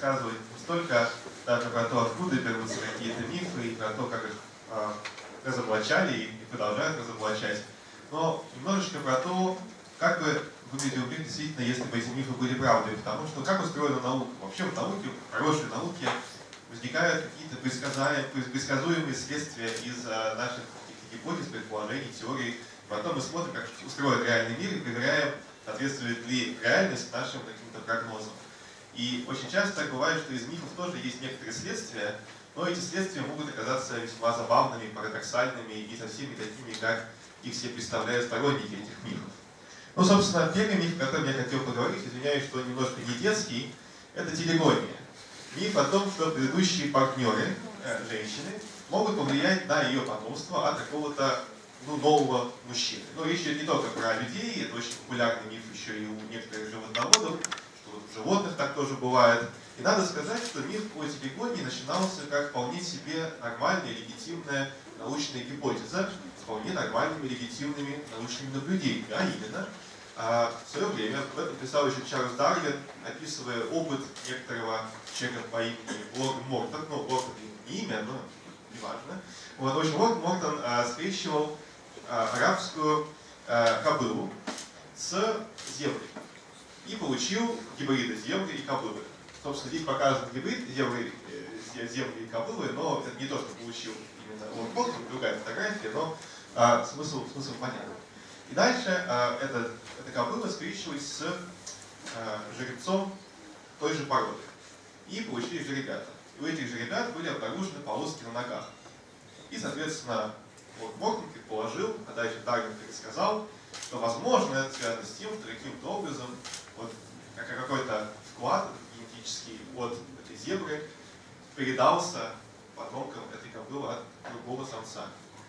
рассказывать не столько даже про то, откуда берутся какие-то мифы, и про то, как их разоблачали и продолжают разоблачать, но немножечко про то, как бы выглядел мир действительно, если бы эти мифы были правдой. Потому что как устроена наука? Вообще в науке, в хорошей науке, возникают какие-то предсказуемые следствия из наших гипотез, предположений, теорий. Потом мы смотрим, как устроен реальный мир, и проверяем, соответствует ли реальность нашим каким-то прогнозам. И очень часто так бывает, что из мифов тоже есть некоторые следствия, но эти следствия могут оказаться весьма забавными, парадоксальными и совсем не такими, как их все представляют сторонники этих мифов. Ну, собственно, первый миф, о котором я хотел поговорить, извиняюсь, что он немножко не детский, это телегония. Миф о том, что предыдущие партнеры женщины могут повлиять на ее потомство от какого-то нового мужчины. Но речь идет не только про людей, это очень популярный миф еще и у некоторых животноводов, что вот у животных так тоже бывает. И надо сказать, что миф о телегонии начинался как вполне себе нормальная, легитимная научная гипотеза с вполне нормальными, легитимными научными наблюдениями. А именно, в свое время об этом писал еще Чарльз Дарвин, описывая опыт некоторого человека по имени Лорд Мортон. Ну, Лорд не имя, но неважно. Вот, в общем, Лорд Мортон скрещивал арабскую кобылу с зеброй и получил гибриды зебры и кобылы. Собственно, здесь показан гибрид зебры и кобылы, но это не то, что получил именно Лорд Мортон, другая фотография, но смысл понятен. И дальше эта кобыла скрещивалась с жеребцом той же породы. И получились жеребята. И у этих жеребят были обнаружены полоски на ногах. И, соответственно, Лорд Мортон предположил, а дальше Дарвин пересказал, что, возможно, это связано с тем, что каким-то образом вот, какой-то вклад генетический от этой зебры передался потомкам этой кобылы от другого самца.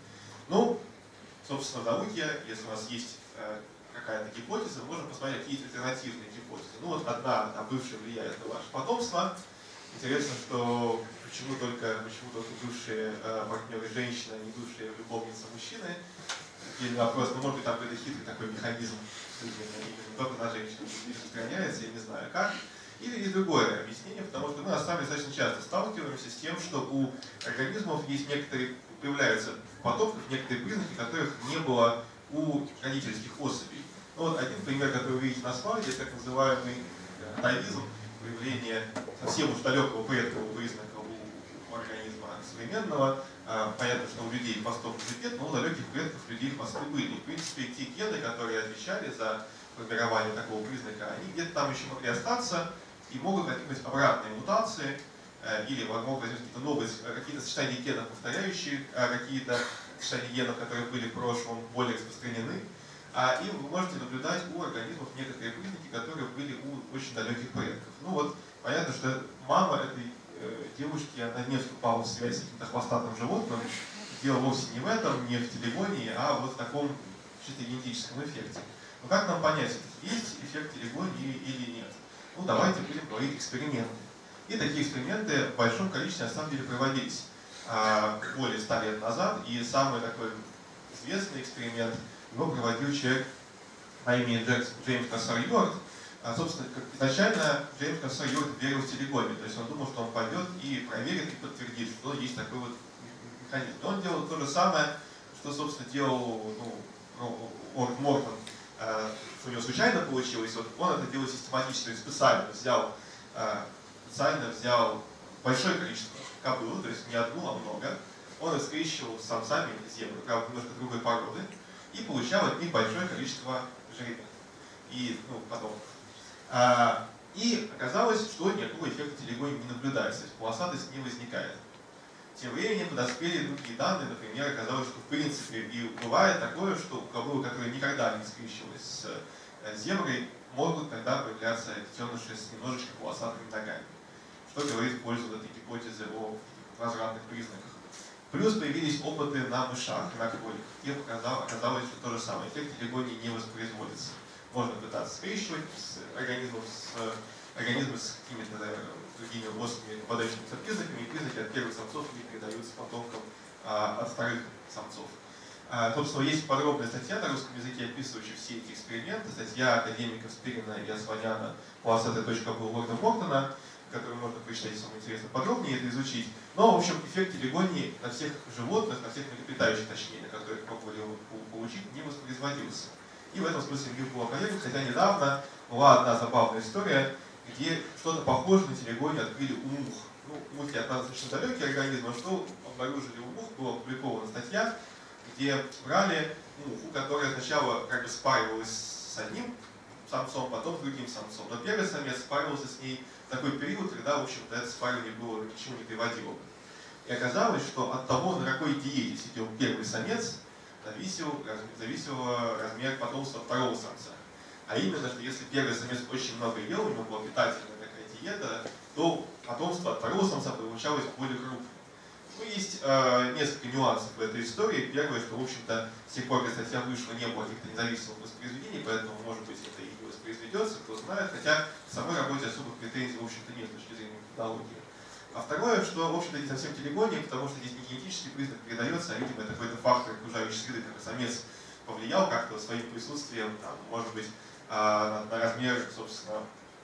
Ну, собственно, в науке, если у нас есть какая-то гипотеза, мы можем посмотреть какие-то альтернативные гипотезы. Ну вот одна бывшая влияет на ваше потомство. Интересно, что почему только бывшие партнеры женщины, а не бывшие любовницы мужчины. Или вопрос, ну может быть там какой-то хитрый такой механизм, именно только на женщин распространяется, я не знаю как. Или другое объяснение, потому что мы на самом деле достаточно часто сталкиваемся с тем, что у организмов есть некоторые, появляются в потомках некоторые признаки, которых не было у родительских особей. Ну, вот один пример, который вы видите на слайде, это так называемый атовизм, появление совсем уж далекого предкового признака у организма современного. Понятно, что у людей хвостов уже нет, но у далеких предков людей хвосты были. В принципе, те гены, которые отвечали за формирование такого признака, они где-то там еще могли остаться и могут возникнуть обратные мутации, или могут возникнуть какие-то новые, какие-то сочетания генов, повторяющие какие-то сочетания генов, которые были в прошлом более распространены. И вы можете наблюдать у организмов некоторые признаки, которые были у очень далеких предков. Ну вот, понятно, что мама этой девушки, она не вступала в связь с каким-то хвостатым животным. Дело вовсе не в этом, не в телегонии, а вот в таком чисто генетическом эффекте. Но как нам понять, есть эффект телегонии или нет? Ну, давайте будем говорить эксперименты. И такие эксперименты в большом количестве на самом деле проводились более 100 лет назад. И самый такой известный эксперимент его проводил человек по имени Джеймс Кассар Юарт. Собственно, изначально Джеймс Кассар Юарт верил в телегонию, то есть он думал, что он пойдет и проверит и подтвердит, что есть такой вот механизм. Но он делал то же самое, что, собственно, делал Лорд Мортон. У него случайно получилось, вот он это делал систематически, то есть специально взял большое количество кобыл, то есть не одну, а много. Он их скрещивал с самцами зебры, правда, немножко другой породы, и получал от них большое количество жеребят. И, потом. И оказалось, что никакого эффекта телегонии не наблюдается, то есть полосатость не возникает. Тем временем подоспели другие данные, например, оказалось, что в принципе и бывает такое, что у кобылы, которая никогда не скрещивалась с зеброй, могут тогда появляться детеныши с немножечко полосатыми ногами, что говорит в пользу этой гипотезы о возвратных признаках. Плюс появились опыты на мышах, на кроликах, где оказалось, что то же самое, эффект телегонии не воспроизводится. Можно пытаться скрещивать организмы с какими-то другими острыми нападающими признаками, и признаки от первых самцов не передаются потомкам от вторых самцов. Собственно, есть подробная статья на русском языке, описывающая все эти эксперименты, статья академиков Спирина и Осваняна «Полосатая точка был Лорда Мортона», которые можно прочитать, если вам интересно подробнее это изучить. Но, в общем, эффект телегонии на всех животных, на всех млекопитающих, точнее, на которых пробовали его получить, не воспроизводился. И в этом смысле мир был определен, хотя недавно была одна забавная история, где что-то похожее на телегонию открыли у мух. Ну, мухи от нас достаточно далекие организмы, но что обнаружили у мух, была опубликована статья, где брали муху, которая сначала как бы спаривалась с одним самцом, потом с другим самцом. Но первый самец спаривался с ней в такой период, когда, в общем-то, это спаривание было ни к чему не приводило бы. И оказалось, что от того, на какой диете сидел первый самец, зависел размер потомства второго самца. А именно, что если первый самец очень много ел, у него была питательная такая диета, то потомство от второго самца получалось более крупным. Ну, есть несколько нюансов в этой истории. Первое, что, в общем-то, с тех пор, как статья вышла, не было каких-то независимых воспроизведений, поэтому, может быть, это и не воспроизведется, кто знает, хотя в самой работе особых претензий, в общем-то, нет с точки зрения методологии. А второе, что, в общем-то, не совсем телегония, потому что здесь не генетический признак передается, а, видимо, это какой-то фактор окружающей среды, как самец повлиял как-то своим присутствием, там, может быть, на размер, собственно,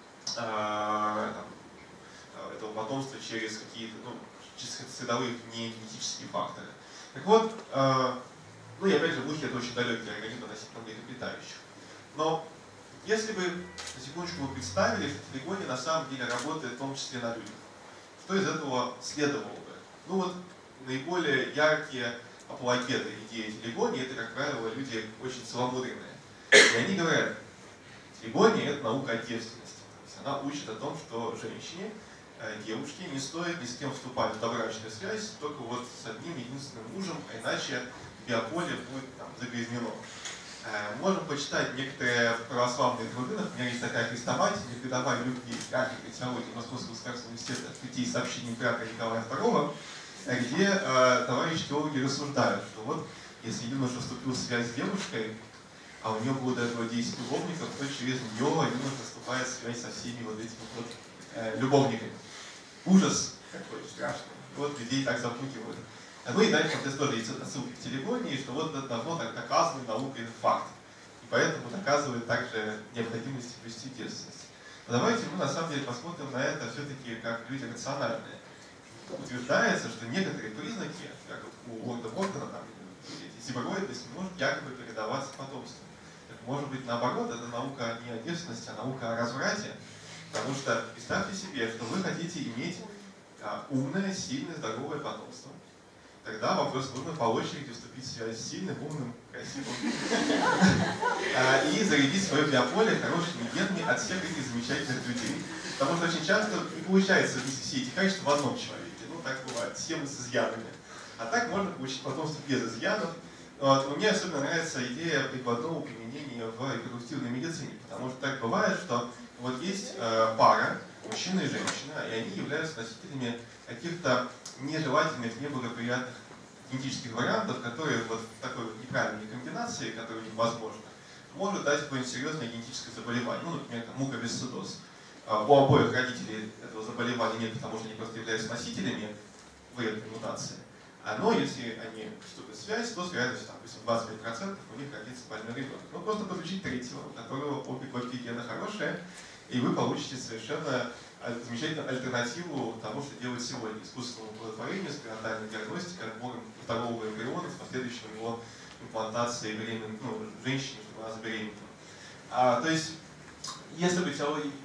этого потомства через какие-то, ну, средовые не генетические факторы. Так вот, ну и опять же, мухи это очень далекие организмы относительно млекопитающих. Но если бы, на секундочку, вы представили, что телегония на самом деле работает в том числе на людях, что из этого следовало бы? Ну вот, наиболее яркие апологеты идеи телегонии, это, как правило, люди очень целомудренные. И они говорят, телегония это наука о девственности. То есть она учит о том, что женщине, девушке не стоит ни с кем вступать в добрачную связь, только вот с одним единственным мужем, а иначе биополе будет там загрязнено. Можем почитать некоторые православные труды, например, есть такая хрестоматия, «Передавая любви графика и теологии Московского государственного университета от пяти сообщений императора Николая II, где товарищи теологи рассуждают, что вот если юноша вступил в связь с девушкой, а у нее было до этого 10 любовников, то через нее юноша вступает в связь со всеми вот этими вот любовниками. Ужас какой страшный. Вот людей так запугивают. Ну и дальше здесь тоже есть отсылки к телегонии, что вот давно так доказанный наукой факт. И поэтому доказывает также необходимость вести девственность. Но давайте мы на самом деле посмотрим на это все-таки как люди рациональные. Утверждается, что некоторые признаки, как у лорда Мортона, там, зибороидность, может якобы передаваться потомству. Так может быть наоборот, это наука не о девственности, а наука о разврате. Потому что представьте себе, что вы хотите иметь умное, сильное, здоровое потомство. Тогда вопрос, нужно по очереди вступить в связь с сильным, умным, красивым и зарядить свое биополе хорошими генами от всех этих замечательных людей. Потому что очень часто не получается все эти качества в одном человеке. Ну, так бывает, все мы с изъянами. А так можно получить потомство без изъянов. Вот. Мне особенно нравится идея прикладного применения в репродуктивной медицине. Потому что так бывает, что вот есть пара, мужчина и женщина, и они являются носителями каких-то нежелательных, неблагоприятных генетических вариантов, которые вот в такой вот неправильной комбинации, которая невозможна, может дать какое-нибудь серьезное генетическое заболевание. Ну, например, муковисцидоз. У обоих родителей этого заболевания нет, потому что они просто являются носителями вредной мутации. Но если они вступят в связь, то с вероятностью, допустим, 25% у них родится больной ребенок. Ну, просто подключить третьего, у которого обе копии гена хорошие, и вы получите совершенно замечательную альтернативу тому, что делают сегодня. Искусственному оплодотворению, с перинатальной диагностикой, отбором здорового эмбриона, с последующей его имплантацией беременной, женщине, чтобы она забеременела. То есть, если бы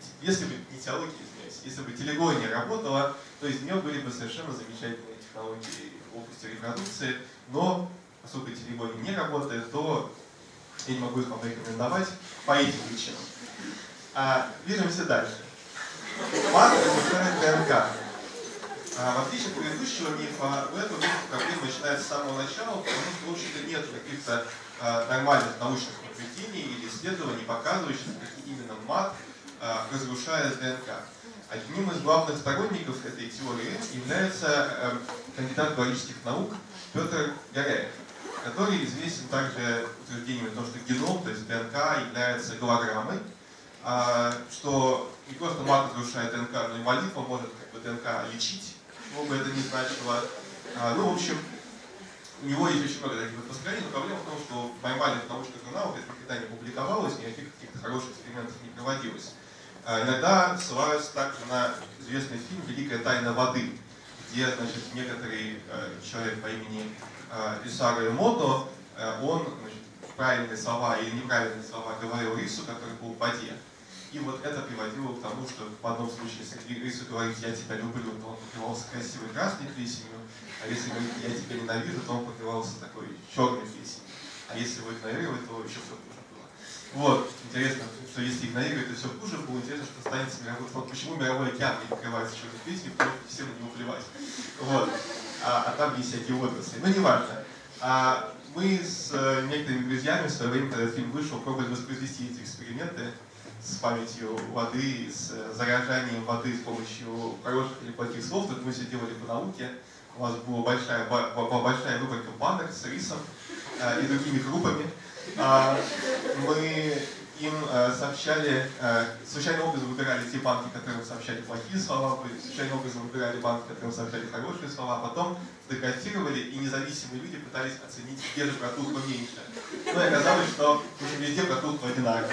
телегония работала, то из нее были бы совершенно замечательные технологии в области репродукции, но поскольку телегония не работает, то я не могу их вам рекомендовать по этим причинам. Движемся дальше. Мат разрушает ДНК. В отличие от предыдущего мифа, в этом мифе проблема начинается с самого начала, потому что, в общем-то, нет каких-то нормальных научных подтверждений или исследований, показывающих, как именно мат разрушает ДНК. Одним из главных сторонников этой теории является кандидат биологических наук Петр Гаряев, который известен также утверждением о том, что геном, то есть ДНК, является голограммой, что не просто мат разрушает ДНК, но и молитва может ДНК лечить, что бы это ни значило. Ну, в общем, у него есть очень много таких построений, но проблема в том, что в нормальных научных журналах это никогда не публиковалось, никаких каких-то хороших экспериментов не проводилось. Иногда ссылаются также на известный фильм «Великая тайна воды», где, значит, некоторый человек по имени Исару Эмото, он, значит, правильные слова или неправильные слова говорил рису, который был в воде. И вот это приводило к тому, что в одном случае, если рису говорит «я тебя люблю», то он покрывался красивой красной плесенью, а если говорит «я тебя ненавижу», то он покрывался такой черной плесенью. А если его игнорировать, то еще все хуже было. Вот, интересно, что если игнорировать, то все хуже было. Интересно, что станется мировой флот. Почему мировой океан не покрывается черной плесенью, потому что всем на него плевать. Вот. А там есть всякие отрасли. Но неважно. Мы с некоторыми друзьями в свое время, когда этот фильм вышел, пробовали воспроизвести эти эксперименты с памятью воды, с заряжанием воды с помощью хороших или плохих слов. Тут мы все делали по науке. У нас была большая выборка банок с рисом и другими группами. Мы им сообщали, случайным образом выбирали те банки, которым сообщали плохие слова, случайным образом выбирали банки, которым сообщали хорошие слова, а потом фотографировали, и независимые люди пытались оценить, где же протухло меньше. Ну и оказалось, что в общем, везде протухло одинаково.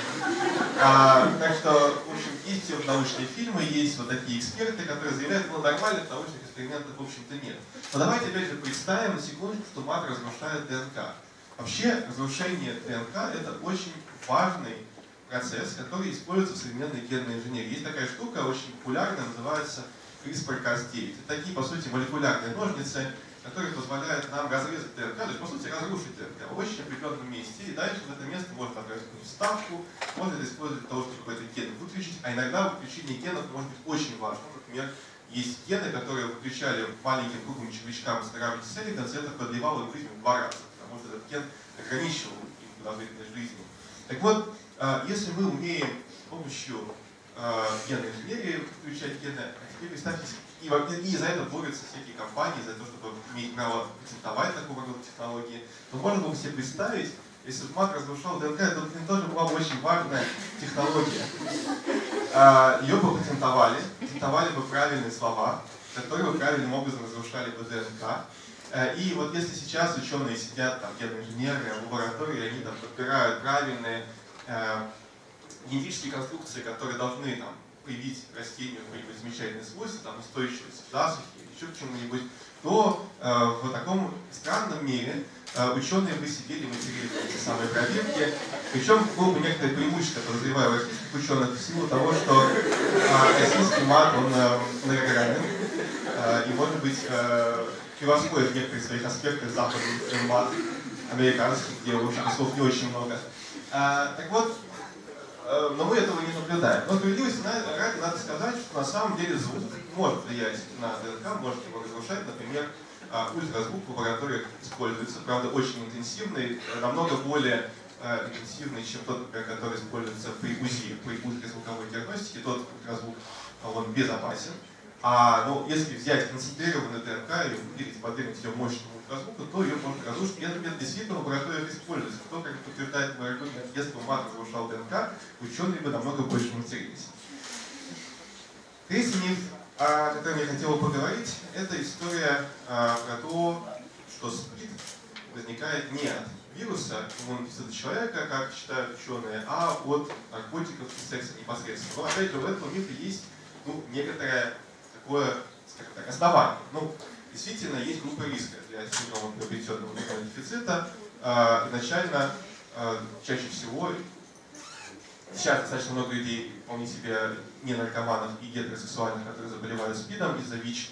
Так что, в общем, есть все научные фильмы, есть вот такие эксперты, которые заявляют, ну нормальных научных экспериментов, в общем-то, нет. Но давайте опять же представим на секундочку, что мат разрушает ДНК. Вообще, разрушение ДНК – это очень важный процесс, который используется в современной генной инженерии. Есть такая штука, очень популярная, называется CRISPR-Cas9. Это такие, по сути, молекулярные ножницы, которые позволяют нам разрезать ДНК, то есть, по сути, разрушить ДНК в очень определенном месте. И дальше в это место можно отправить какую-то вставку, можно это использовать для того, чтобы какой-то ген выключить. А иногда выключение генов может быть очень важно. Например, есть гены, которые выключали маленьким круглым червячкам из Gravity's Elegans, и это продлевало им жизнь в 2 раза, потому что этот ген ограничивал их продолжительность жизни. Так вот, если мы умеем с помощью генной инженерии включать гены, а теперь представьте, и за это борются всякие компании, за то, чтобы иметь право патентовать такого рода технологии, то можно было себе представить, если бы мат разрушал ДНК, это тоже была бы очень важная технология. Ее бы патентовали бы правильные слова, которые бы правильным образом разрушали бы ДНК. И вот если сейчас ученые сидят, там, генные инженеры в лаборатории, они там подбирают правильные генетические конструкции, которые должны там, привить растению какие-нибудь замечательные свойства, там, устойчивость к засухе или еще к чему-нибудь, то в таком странном мире ученые бы сидели, материли эти самые проверки. Причем было бы некоторое преимущество, подозреваю, у российских ученых в силу того, что российский мат, он многогранен, и, может быть, превосходит некоторые своих аспектов западных мат, американских, где, в общем, слов не очень много. Так вот, но мы этого не наблюдаем. Но справедливости ради надо сказать, что на самом деле звук может влиять на ДНК, может его разрушать. Например, ультразвук в лабораториях используется, правда, очень интенсивный, намного более интенсивный, чем тот, который используется при УЗИ, при ультразвуковой диагностике. Тот ультразвук, он безопасен. Но если взять концентрированную ДНК и выделить, подвергнуть ее мощному ультразвуку, то ее можно разрушить. И этот метод действительно в лабораториях используется. Кто, как подтверждает мой аргумент, если бы мат разрушал ДНК, ученые бы намного больше матерились. Третий миф, о котором я хотел поговорить, это история про то, что СПИД возникает не от вируса, иммунного дефицита человека, как считают ученые, а от наркотиков и секса непосредственно. Но опять же, в этом мифе есть некоторое такое, скажем так, основание. Действительно, есть группа риска для синдрома приобретенного иммунного дефицита. Изначально, чаще всего, сейчас достаточно много людей, вполне себе не наркоманов и гетеросексуальных, которые заболевают СПИДом из-за ВИЧ,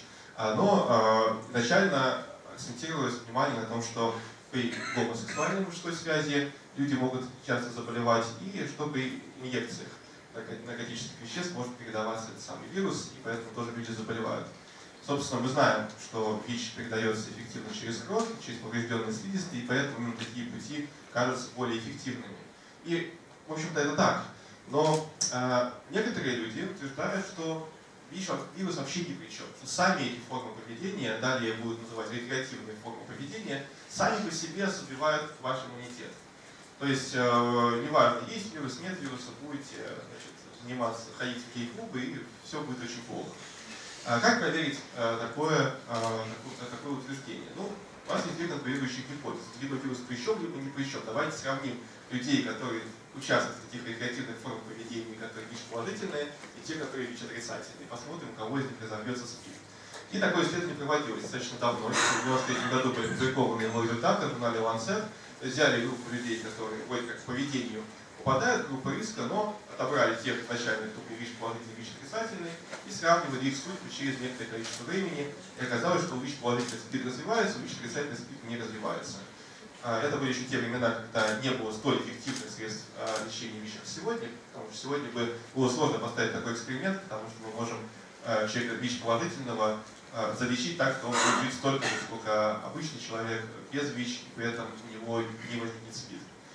но изначально акцентировалось внимание на том, что при гомосексуальной мужской связи люди могут часто заболевать, и что при инъекциях наркотических веществ может передаваться этот самый вирус, и поэтому тоже люди заболевают. Собственно, мы знаем, что ВИЧ передается эффективно через кровь, через поврежденные слизистые, и поэтому именно такие пути кажутся более эффективными. И, в общем-то, это так. Но некоторые люди утверждают, что вирус вообще ни при чем. Что сами эти формы поведения, далее будут называть рекреативные формы поведения, сами по себе ослабевают ваш иммунитет. То есть, неважно, есть вирус, нет вируса, будете заниматься, ходить в гей-клубы, и все будет очень плохо. Как проверить такое утверждение? У вас есть две конкурирующих гипотез. Либо вирус прищем, либо не прищем. Давайте сравним людей, которые участвуют в таких рекреативных формах поведения, которые ВИЧ положительные, и те, которые ВИЧ отрицательные. Посмотрим, у кого из них разовьется СПИД. И такое исследование проводилось достаточно давно. В 1993 году были опубликованы его результаты в журнале Lancet. Взяли группу людей, которые вроде как по поведению попадают в группу риска, но отобрали тех начальных, кто был ВИЧ положительный, ВИЧ отрицательный, и сравнивали их судьбы через некоторое количество времени. И оказалось, что у ВИЧ положительный СПИД развивается, у ВИЧ отрицательный СПИД не развивается. Это были еще те времена, когда не было столь эффективных средств лечения ВИЧ, как сегодня, потому что сегодня было сложно поставить такой эксперимент, потому что мы можем человека ВИЧ положительного залечить так, что он будет жить столько же, сколько обычный человек без ВИЧ, и при этом у него не возникнет СПИД.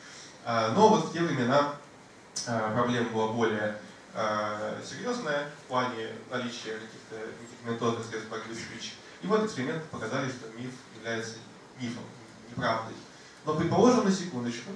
Но вот в те времена проблема была более серьезная в плане наличия каких-то медикаментозных средств борьбы с ВИЧ. И вот эксперименты показали, что миф является мифом, неправдой. Но предположим на секундочку,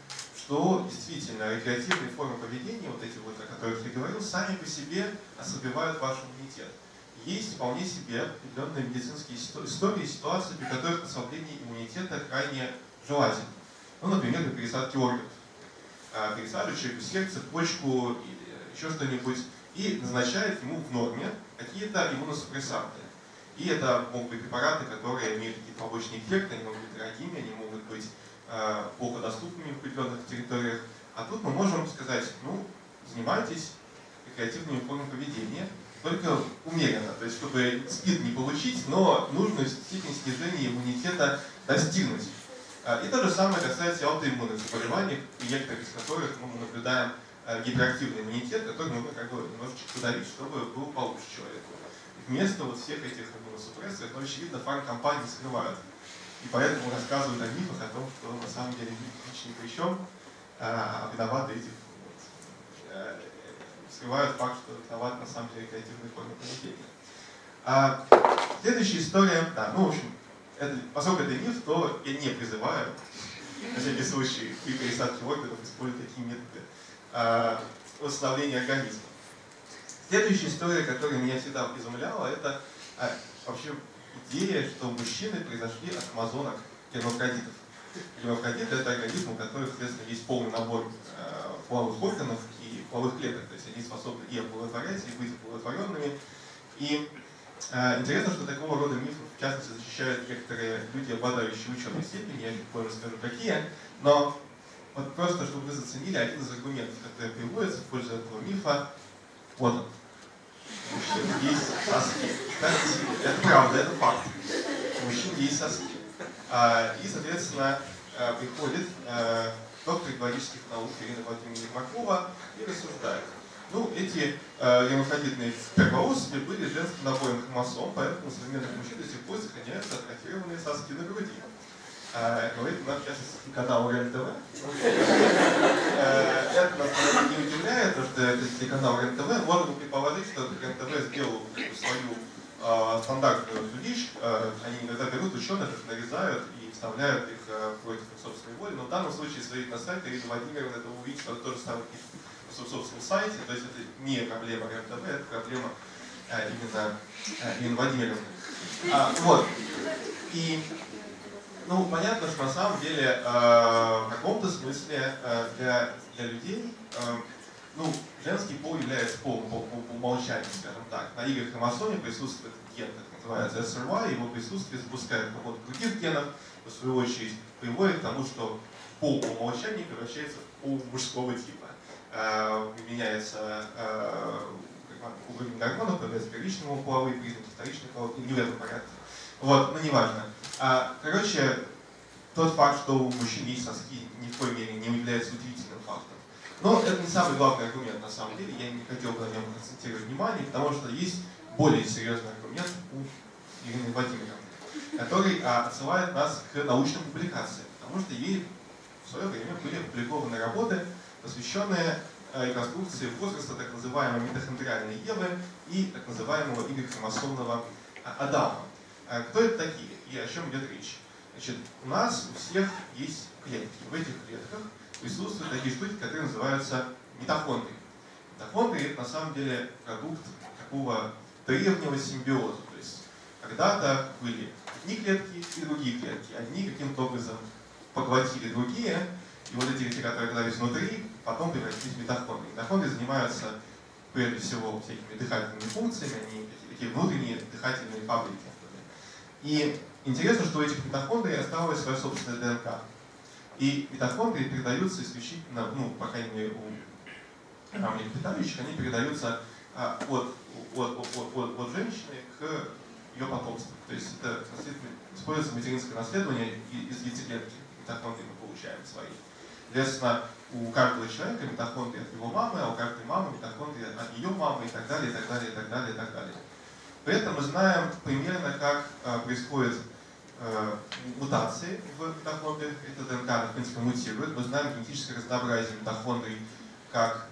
что действительно рекреативные формы поведения, вот эти вот, о которых я говорил, сами по себе ослабевают ваш иммунитет. Есть вполне себе определенные медицинские истории, ситуации, при которых ослабление иммунитета крайне желательно. Ну, например, при пересадке органов. Пересаживает человеку сердце, почку или еще что-нибудь и назначает ему в норме какие-то иммуносупрессанты. И это могут быть препараты, которые имеют какие-то побочные эффекты, они могут быть дорогими, они могут быть плохо доступными в определенных территориях. А тут мы можем сказать, ну, занимайтесь рекреативными формами поведения, только умеренно, то есть чтобы СПИД не получить, но нужную степень снижения иммунитета достигнуть. И то же самое касается аутоиммунных заболеваний, и некоторых из которых мы наблюдаем гиперактивный иммунитет, который нужно как бы немножечко подавить, чтобы был получше человеку. Вместо вот всех этих иммуносупрессоров, но очевидно, фармкомпании скрывают. И поэтому рассказывают о мифах, о том, что на самом деле ВИЧ ни при чем, а виноваты этих скрывают факт, что виноват на самом деле креативные формы поведения. Следующая история, да, ну в общем, поскольку это миф, то я не призываю, на всякий случай, при пересадке органов использовать такие методы восстановления организма. Следующая история, которая меня всегда изумляла, это вообще идея, что мужчины произошли от амазонок гермафродитов. Гермафродиты — это организм, у которых, соответственно, есть полный набор половых органов и половых клеток. То есть они способны и оплодотворять, и быть оплодотворенными. И интересно, что такого рода мифы, в частности, защищают некоторые люди, обладающие ученой степенью, я чуть позже скажу, какие. Но вот просто, чтобы вы заценили, один из аргументов, который приводится в пользу этого мифа, вот он. У мужчин есть соски. Это правда, это факт. У мужчин есть соски. И, соответственно, приходит доктор экологических наук Ирина Владимировна Ермакова и рассуждает. Ну, эти гермафродитные первооссыпи были женским набором хромосом, поэтому у современных мужчин до сих пор сохраняются атрофированные соски на груди. Говорит нам, в частности, канал РЕН-ТВ. Это нас не удивляет, потому что это телеканал РЕН-ТВ. Можно предположить, что РЕН-ТВ сделал свою стандартную вещь. Они иногда берут ученых, их нарезают и вставляют их против собственной воли. Но в данном случае, если смотреть на сайт, Ирина Владимировна это увидит, что это тоже самое пишет на собственном сайте. То есть это не проблема РЕН-ТВ, это проблема именно Ирины Владимировны. Вот. И ну, понятно, что на самом деле в каком-то смысле для людей ну, женский пол является полом по умолчанию, скажем так. На Y хромосоме присутствует ген, так называется SRY, его присутствие запускает работу других генов, в свою очередь приводит к тому, что пол по умолчанию превращается в пол мужского типа. Меняется уровень гормонов, появляются первичные половые признаки, вторичные половые, не в этом порядке. Вот, но неважно. Короче, тот факт, что у мужчин есть соски, ни в коей мере не является удивительным фактом. Но это не самый главный аргумент на самом деле, я не хотел бы на нем акцентировать внимание, потому что есть более серьезный аргумент у Ирины Владимировны, который отсылает нас к научным публикациям, потому что ей в свое время были опубликованы работы, посвященные реконструкции возраста так называемой митохондриальной Евы и так называемого Y-хромосомного Адама. Кто это такие и о чем идет речь? Значит, у нас у всех есть клетки. В этих клетках присутствуют такие штуки, которые называются митохондрии. Митохондрии — это на самом деле продукт такого древнего симбиоза. То есть когда-то были одни клетки и другие клетки. Одни каким-то образом поглотили другие, и вот эти клетки, которые оказались внутри, потом превратились в митохондрии. Митохондрии занимаются прежде всего всякими дыхательными функциями, они такие внутренние дыхательные фабрики. И интересно, что у этих митохондрий осталась своя собственная ДНК. И митохондрии передаются исключительно, ну, по крайней мере, у млекопитающих, они передаются от женщины к ее потомству. То есть это используется материнское наследование, и из яйцеклетки митохондрии мы получаем свои. Соответственно, у каждого человека митохондрии от его мамы, а у каждой мамы митохондрии от ее мамы и так далее, и так далее, и так далее, и так далее. При этом мы знаем примерно, как происходят мутации в митохондриях. Эта ДНК, в принципе, мутирует. Мы знаем генетическое разнообразие митохондрий как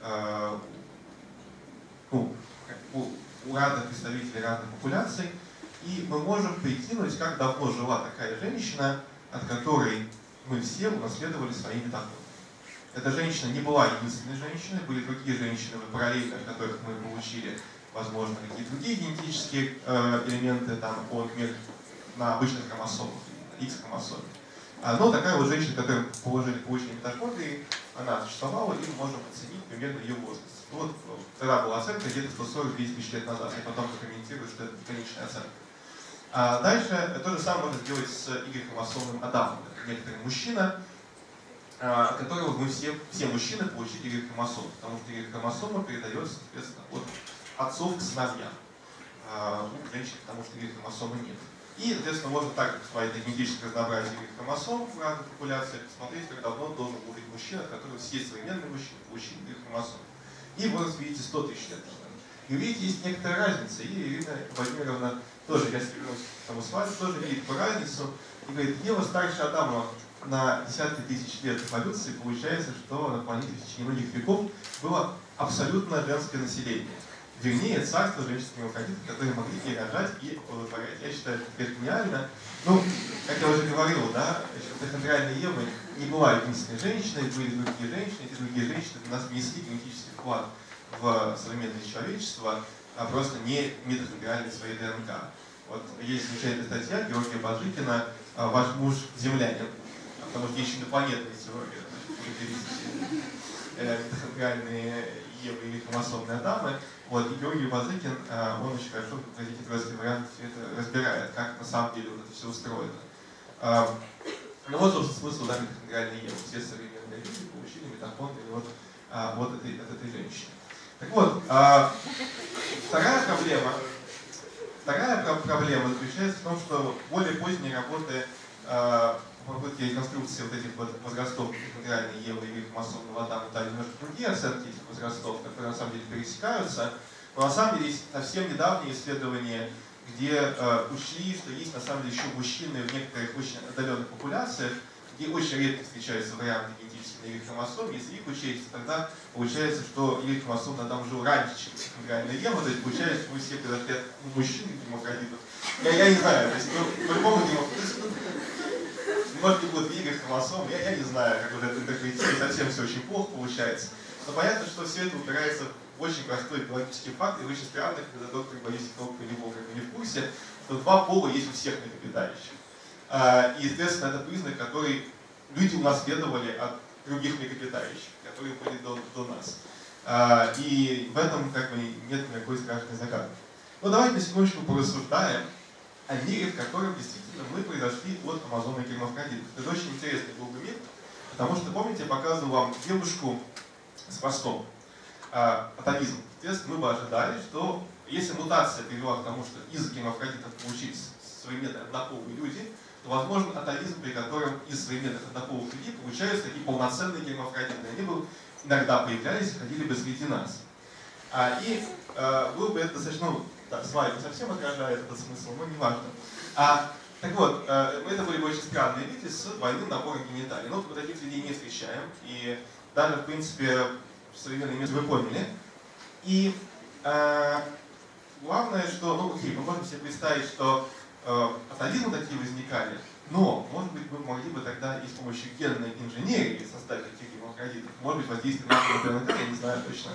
у разных представителей разных популяций. И мы можем прикинуть, как давно жила такая женщина, от которой мы все унаследовали свои митохондрии. Эта женщина не была единственной женщиной, были другие женщины параллельно, от которых мы получили, возможно, какие-то другие генетические элементы, там, например, на обычных хромосомах, на X-хромосоме. Но такая вот женщина, которая получили митохондрии, она существовала, и мы можем оценить примерно ее возраст. Вот тогда была оценка где-то 140-200 тысяч лет назад, я потом прокомментирую, что это конечная оценка. Дальше то же самое можно сделать с Y-хромосомным Адамом. Это некоторый мужчина, от которого мы все мужчины получили Y-хромосому, потому что Y-хромосома передается, соответственно, от отцов к сыновьям. У женщин, потому что Y-хромосомы нет. И, соответственно, можно также посмотреть на генетическое разнообразие Y-хромосом в разных популяциях, посмотреть, как давно должен был быть мужчина, от которого все современные мужчины получили Y-хромосому. И вот, видите, 100 тысяч лет назад. И видите, есть некоторая разница. И Ирина Владимировна тоже, я вернусь к тому слайду, тоже видит по разницу. И говорит, Ева старше Адама на десятки тысяч лет эволюции. Получается, что на планете в течение многих веков было абсолютно женское население. Вернее, царство женщинских миокардитов, которые могли и рожать, и оплодотворять. Я считаю, это гениально. Ну, как я уже говорил, да, митохондриальная Ева не была единственной женщиной, были другие женщины. Эти другие женщины у нас внесли генетический вклад в современное человечество, а просто не митохондриальной своей ДНК. Вот есть замечательная статья Георгия Бажикина «Ваш муж землянин», потому что есть инопланетные теории, митохондриальные Евы или хромосомные Адамы. Вот, и Георгий Базыкин, он очень хорошо в «Газете «Тройский вариант» все это разбирает, как на самом деле вот это все устроено. Ну вот, собственно, смысл, да, митохондриальной Евы. Все современные люди получили митохондрии вот от этой женщины. Так вот, вторая проблема заключается в том, что более поздние работы попытки реконструкции вот этих вот возрастов митохондриальной Евы и хромосомного Адама дали немножко другие оценки этих возрастов, которые на самом деле пересекаются. Но на самом деле есть совсем недавние исследования, где учли, что есть на самом деле еще мужчины в некоторых очень отдаленных популяциях, где очень редко встречаются варианты генетических на Y-хромосом. Если их учесть, тогда получается, что Y-хромосомный Адам жил раньше, чем митохондриальная Ева, то есть получается, что мы все произошли от мужчин гемокрадитов. Я не знаю, то есть, по-любому может быть, будет Y-хромосом, я не знаю, как вот это интерпретировать, совсем все очень плохо получается. Но понятно, что все это упирается в очень простой биологический факт, и очень странно, когда доктор боится того, кто не был, как бы не в курсе, что два пола есть у всех млекопитающих. И, естественно, это признак, который люди унаследовали от других млекопитающих, которые были до нас. И в этом как бы нет никакой страшной загадки. Но давайте на секундочку порассуждаем о мире, в котором действительно мы произошли от амазонных гермафродитов. Это очень интересный был бы мир, потому что, помните, я показывал вам девушку с хвостом, атовизм. Соответственно, мы бы ожидали, что если мутация привела к тому, что из гермафродитов получились современные однополые люди, то возможен атовизм, при котором из современных однополых людей получаются такие полноценные гермафродиты. Они бы иногда появлялись и ходили бы среди нас. И было бы это достаточно... Да, слайд не совсем отражает этот смысл, но не важно. Так вот, это были бы очень странные люди с двойным набором гениталий. Но мы таких людей не встречаем. И даже, в принципе, в современном мире вы поняли. И главное, что, ну окей, мы можем себе представить, что атовизмы такие возникали, но, может быть, мы могли бы тогда и с помощью генной инженерии создать таких гермафродитов. Может быть, воздействие на ДНК, я не знаю точно.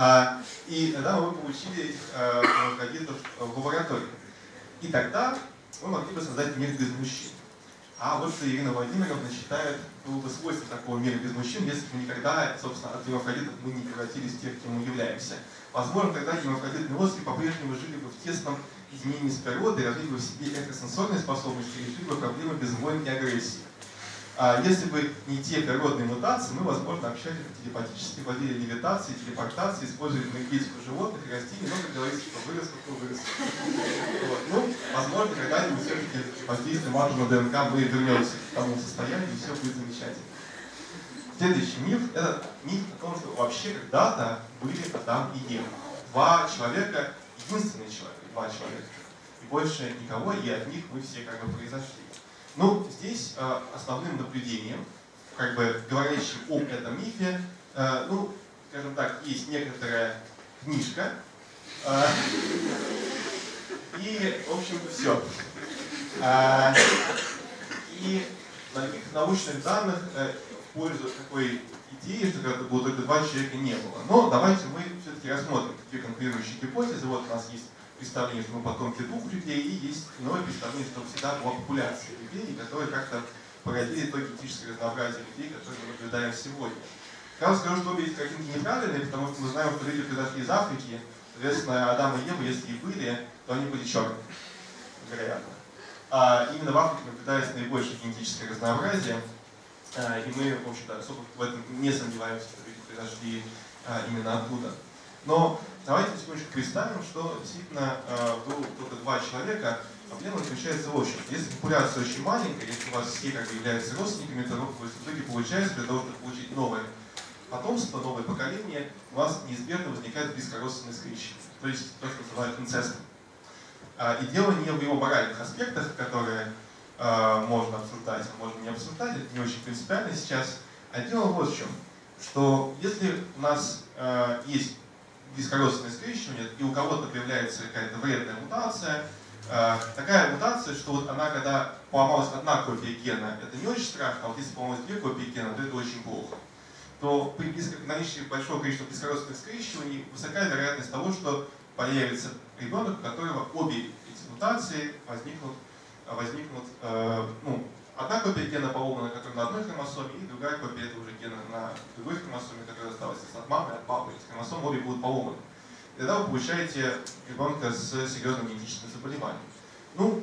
И тогда мы получили этих гермафродитов в лаборатории. И тогда мы могли бы создать мир без мужчин. А вот что Ирина Владимировна считает, было бы свойство такого мира без мужчин, если бы никогда, собственно, от гермафродитов мы не превратились в тех, кем мы являемся. Возможно, тогда гермафродитные особи по-прежнему жили бы в тесном изменении с природой, развили бы в себе экстрасенсорные способности и решили бы проблемы без войн и агрессии. А если бы не те природные мутации, мы, возможно, общались телепатически, владели левитацией, телепортацией, использовали энергетику животных и растений, но, как говорится, что вырос, как вырос. Вот. Ну, возможно, когда-нибудь все-таки воздействием атома ДНК мы вернемся к тому состоянию, и все будет замечательно. Следующий миф – это миф о том, что вообще когда-то были Адам и Ева. Два человека, единственный человек, два человека. И больше никого, и от них мы все как бы произошли. Ну, здесь основным наблюдением, как бы говорящим об этом мифе, ну, скажем так, есть некоторая книжка, и, в общем, все. И на каких научных данных в пользу такой идеи, что когда-то было только два человека, не было. Но давайте мы все-таки рассмотрим такие конкурирующие гипотезы. Вот у нас есть представление, что мы потомки двух людей, и есть иное представление, что всегда была популяция людей, которые как-то породили то генетическое разнообразие людей, которые мы наблюдаем сегодня. Я скажу, что обе эти картинки неправильные, потому что мы знаем, что люди произошли из Африки. Соответственно, Адам и Ева, если и были, то они были черными, вероятно. А именно в Африке наблюдается наибольшее генетическое разнообразие, и мы, в общем-то, особо в этом не сомневаемся, что люди произошли именно оттуда. Но давайте секундочку представим, что действительно было только два человека. Проблема заключается в общем. Если популяция очень маленькая, если у вас все как бы являются родственниками, то в итоге получается, для того, чтобы получить новое потомство, новое поколение, у вас неизбежно возникает близкородственное скрещивание. То есть то, что называют инцестом. И дело не в его моральных аспектах, которые можно обсуждать, а можно не обсуждать, это не очень принципиально сейчас. А дело вот в чем, что если у нас есть близкородственное скрещивание, и у кого-то появляется какая-то вредная мутация, такая мутация, что вот она, когда поломалась одна копия гена, это не очень страшно, а вот если поломалась две копии гена, то это очень плохо. То при наличии большого количества близкородственных скрещиваний высока вероятность того, что появится ребенок, у которого обе эти мутации возникнут ну, одна копия гена поломана, которая на одной хромосоме, и другая копия этого же гена на другой хромосоме, которая осталась от мамы, от папы. Эти хромосомы обе будут поломаны. И тогда вы получаете ребенка с серьезным генетическим заболеванием. Ну,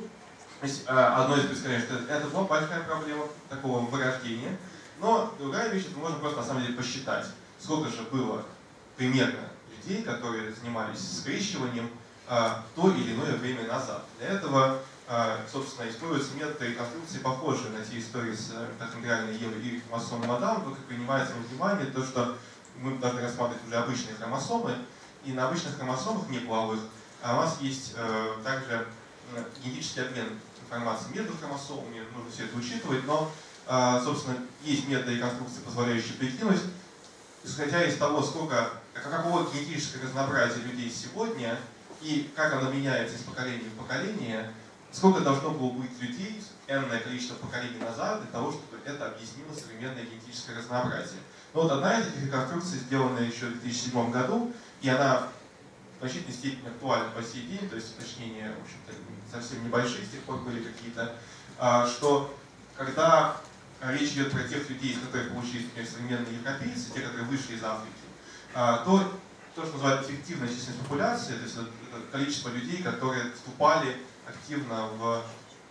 одно из предсказаний, что это была большая проблема такого вырождения. Но другая вещь, это можно просто на самом деле посчитать, сколько же было примерно людей, которые занимались скрещиванием то или иное время назад. Для этого, собственно, используются методы реконструкции, похожие на те истории с митохондриальной Евой и хромосомным Адамом, только принимается во внимание то, что мы должны рассматривать уже обычные хромосомы, и на обычных хромосомах неполовых у нас есть также генетический обмен информацией между хромосомами, нужно все это учитывать, но, собственно, есть методы реконструкции, позволяющие прикинуть, исходя из того, каково генетическое разнообразие людей сегодня и как оно меняется из поколения в поколение, сколько должно было быть людей, энное количество поколений назад, для того, чтобы это объяснило современное генетическое разнообразие. Но вот одна из этих реконструкций, сделанная еще в 2007 году, и она в значительной степени актуальна по сей день, то есть уточнения, в общем-то, совсем небольшие, с тех пор были какие-то, что когда речь идет про тех людей, из которых получились, например, современные европейцы, те, которые вышли из Африки, то, что называют эффективная численность популяции, то есть это количество людей, которые вступали активно в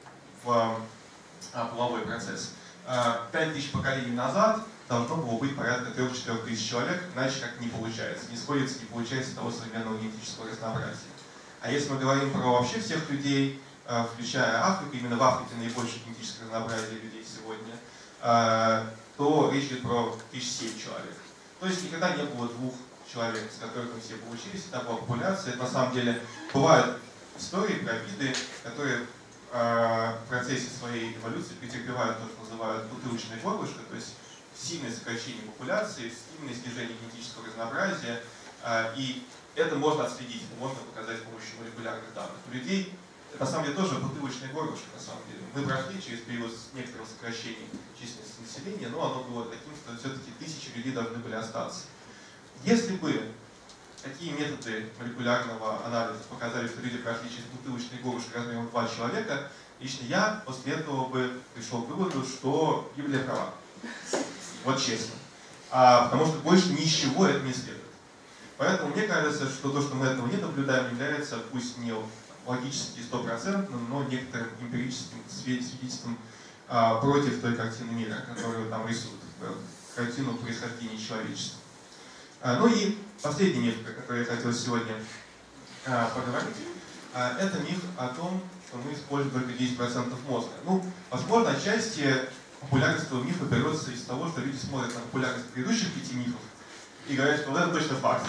половой процесс. 5000 поколений назад должно было быть порядка 3-4 тысяч человек, иначе как не получается, не сходится, не получается того современного генетического разнообразия. А если мы говорим про вообще всех людей, включая Африку, именно в Африке наибольшее генетическое разнообразие людей сегодня, то речь идет про 1007 человек. То есть никогда не было двух человек, с которых мы все получились, это была популяция. Это на самом деле бывают истории про виды, которые в процессе своей эволюции претерпевают то, что называют бутылочное горлышко, то есть сильное сокращение популяции, сильное снижение генетического разнообразия. И это можно отследить, можно показать с помощью молекулярных данных. У людей это на самом деле тоже бутылочное горлышко, на самом деле. Мы прошли через период некоторого сокращения численности населения, но оно было таким, что все-таки тысячи людей должны были остаться. Если бы такие методы молекулярного анализа показали, что люди прошли через бутылочное горлышко размером 2 человека, Лично я после этого бы пришел к выводу, что Библия права. Вот честно. Потому что больше ничего это не следует. Поэтому мне кажется, что то, что мы этого не наблюдаем, является пусть не логически 100%, но некоторым эмпирическим свидетельством против той картины мира, которую там рисуют, картину происхождения человечества. Ну и последний миф, о котором я хотел сегодня поговорить, это миф о том, что мы используем только 10% мозга. Ну, возможно, отчасти популярность этого мифа берется из того, что люди смотрят на популярность предыдущих 5 мифов и говорят, что вот это точно факт.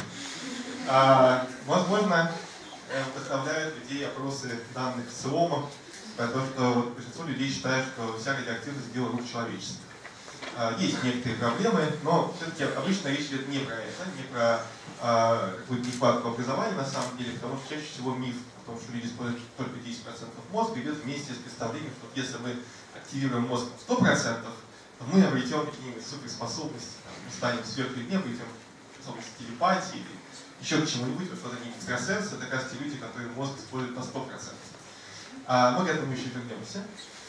Возможно, вдохновляют людей опросы данных СИОМа, потому что вот большинство людей считают, что вся радиоактивность дело рук человечества. Есть некоторые проблемы, но все-таки обычно речь идет не про это, не про какую-то нехватку образования на самом деле, потому что чаще всего миф о том, что люди используют только 10% мозга, идет вместе с представлением, что если мы активируем мозг в 100%, то мы обретем какие-нибудь суперспособности, мы станем сверхлюдьми, обретем способность телепатии или еще к чему-нибудь, потому что это не экстрасенсы, это как раз те люди, которые мозг используют на 100%. Мы к этому еще вернемся.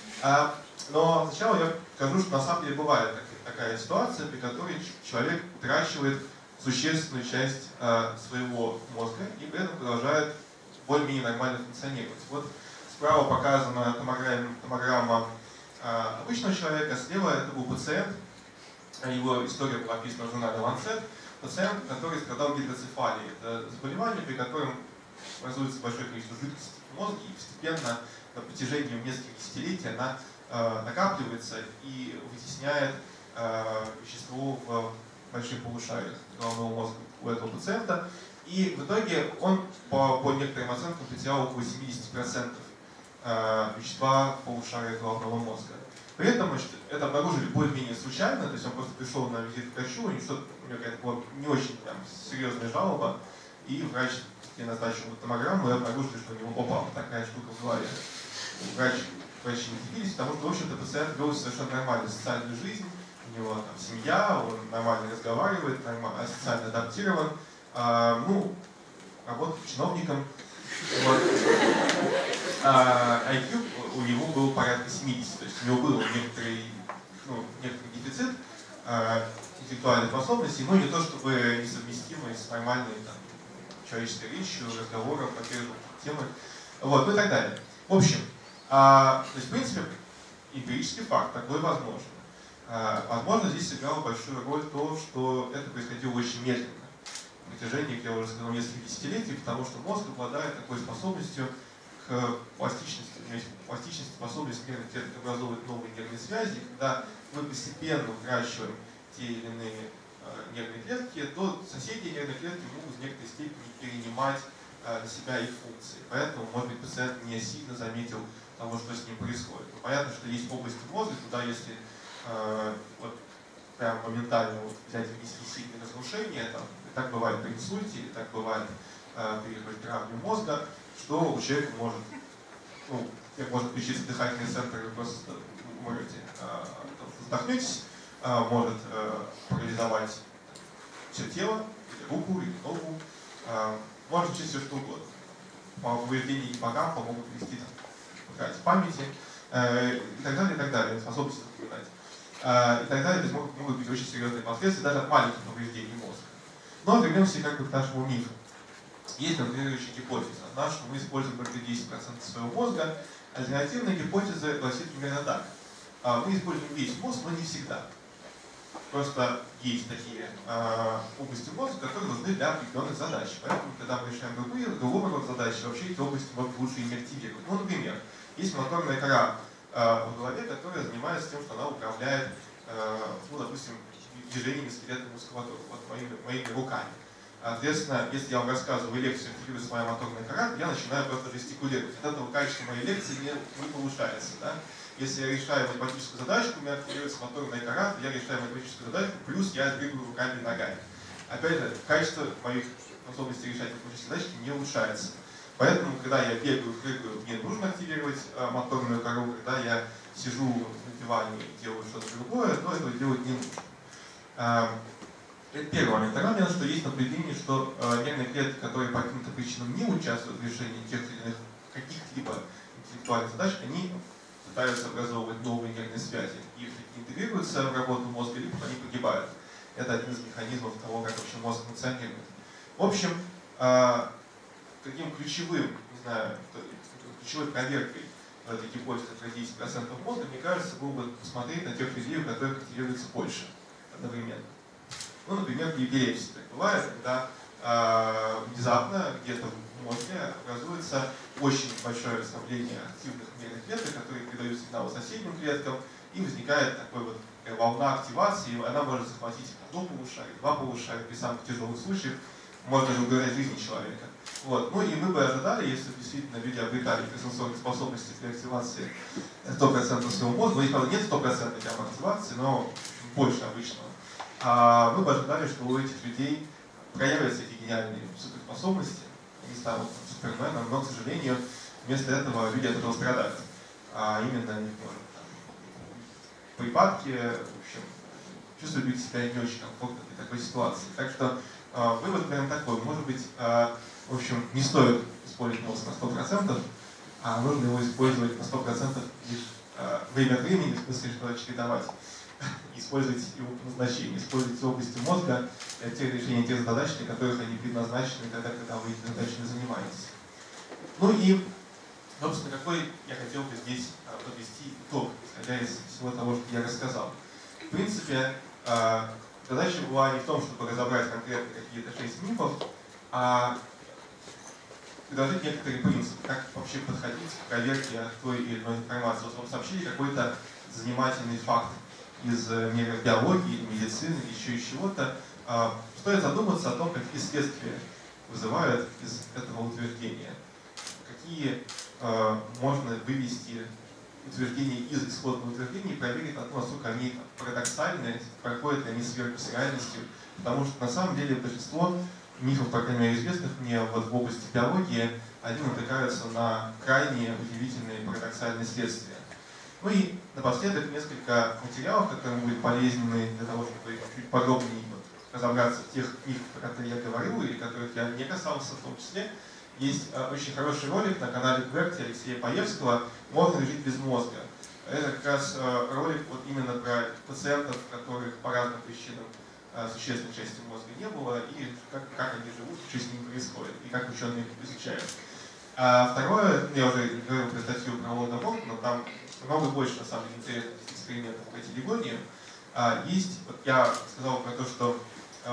Но сначала я скажу, что на самом деле бывает такая ситуация, при которой человек утрачивает существенную часть своего мозга и при этом продолжает более-менее нормально функционировать. Вот справа показана томограмма обычного человека, слева это был пациент, его история была описана в журнале Lancet. Пациент, который страдал гидроцефалией. Это заболевание, при котором образуется большое количество жидкости в мозге и постепенно на протяжении нескольких десятилетий она накапливается и вытесняет вещество в больших полушариях головного мозга у этого пациента. И в итоге он, по некоторым оценкам, потерял около 70% вещества в полушариях головного мозга. При этом это обнаружили более-менее случайно, то есть он просто пришел на визит к врачу, у него какая-то была не очень серьезная жалоба, и врач назначил томограмму и обнаружили, что у него опа, такая штука в голове. Врачи не удивились, потому что, в общем-то, пациент вел совершенно нормальную социальную жизнь, у него там семья, он нормально разговаривает, социально адаптирован, работает чиновником. Вот. IQ у него был порядка 70, то есть у него был некоторый дефицит интеллектуальных способностей, но не то чтобы несовместимый с нормальной человеческой речью, разговором по первой темы, вот, и так далее. В общем, то есть, в принципе, эмпирический факт, такой возможен. Возможно, здесь сыграло большую роль то, что это происходило очень медленно. На протяжении, как я уже сказал, нескольких десятилетий, потому что мозг обладает такой способностью к пластичности. У него есть пластичность, способность нервных клеток образовывать новые нервные связи. Когда мы постепенно выращиваем те или иные нервные клетки, то соседние нервные клетки могут в некоторой степени перенимать на себя их функции. Поэтому, может быть, пациент не сильно заметил того, что с ним происходит. Но понятно, что есть области мозга, куда если прям моментально взять и внести сильные разрушения, так бывает при инсульте, или так бывает при травме мозга, что у человека может включиться дыхательный центр, и вы просто можете вздохнуть, может парализовать все тело, или руку, или ногу, может случиться все что угодно. Повреждения ногам помогут привести к памяти, и так далее, способность запоминать. И так далее, то есть могут быть очень серьезные последствия даже от маленьких повреждений мозга. Но вернемся к нашему мифу. Есть конкурирующая гипотеза. Что мы используем только 10% своего мозга. Альтернативная гипотеза гласит примерно так. Мы используем весь мозг, но не всегда. Просто есть такие области мозга, которые нужны для определенных задач. Поэтому, когда мы решаем другого рода задачи, вообще эти области могут лучше ими активировать. Ну, например, есть моторная кора в голове, которая занимается тем, что она управляет, допустим, движениями скелетной мускулатуры, вот моими руками. Соответственно, если я вам рассказываю лекцию, активируется моя моторная кора, я начинаю просто жестикулировать. От этого качество моей лекции не повышается. Да? Если я решаю математическую задачку, у меня активируется моторная кора, я решаю математическую задачку, плюс я двигаю руками и ногами. Опять же, качество моих способностей решать математические задачки не улучшается. Поэтому, когда я бегаю, прыгаю, мне нужно активировать моторную кору, когда я сижу на диване и делаю что-то другое, то этого делать не нужно. Это первый момент. Второй момент, что есть наблюдение, что нервные клетки, которые по каким-то причинам не участвуют в решении тех или иных каких-либо интеллектуальных задач, они пытаются образовывать новые нервные связи. Их интегрируются в работу мозга, либо они погибают. Это один из механизмов того, как вообще мозг функционирует. В общем, таким ключевым, не знаю, ключевой проверкой в этой гипотезе про 10% мозга, мне кажется, было бы посмотреть на тех людей, у которых активируется больше одновременно. Ну, например, при эпилепсии так бывает, когда внезапно где-то в мозге образуется очень большое расслабление активных нервных клеток, которые передают сигналы соседним клеткам, и возникает такой вот волна активации, и она может захватить одно полушарие, два полушария, при самых тяжелых случаях можно даже угрожать жизни человека. Вот. Ну и мы бы ожидали, если действительно люди обретали экстрасенсорные способности при активации 100% своего мозга, ну, правда, нет 100% активации, но больше обычного, мы бы ожидали, что у этих людей проявятся эти гениальные суперспособности, они станут суперменом, но, к сожалению, вместо этого люди от этого страдают. А именно, они может, припадки, в общем, чувствуют себя не очень комфортно в такой ситуации. Так что вывод прям такой, может быть, в общем, не стоит использовать мозг на 100%, а нужно его использовать на 100% лишь время от времени, в смысле, что чередовать. Использовать его по назначению, использовать области мозга для тех решений тех задач, для которых они предназначены, тогда, когда вы этими задачами занимаетесь. Ну и, собственно, какой я хотел бы здесь подвести итог, исходя из всего того, что я рассказал. В принципе, задача была не в том, чтобы разобрать конкретно какие-то 6 мифов, а предложить некоторые принципы, как вообще подходить к проверке той или иной информации. Вот вам сообщили какой-то занимательный факт из мира биологии, медицины, еще из чего-то, стоит задуматься о том, какие следствия вызывают из этого утверждения. Какие можно вывести утверждения из исходного утверждения и проверить на то, насколько они парадоксальны, проходят ли они сверху с реальностью. Потому что на самом деле большинство мифов, по крайней мере, известных мне вот в области биологии, они натыкаются на крайне удивительные парадоксальные следствия. Ну и напоследок несколько материалов, которые будут полезны для того, чтобы чуть подробнее разобраться в тех мифах, о которых я говорил, и которых я не касался в том числе. Есть очень хороший ролик на канале Кверти Алексея Паевского «Можно ли жить без мозга?». Это как раз ролик вот именно про пациентов, которых по разным причинам существенной части мозга не было, и как они живут, что с ними происходит, и как ученые изучают. А второе, я уже говорил про статью про Лондон, но там много больше, на самом деле, интересных экспериментов по этой легонии. Есть, вот я сказал про то, что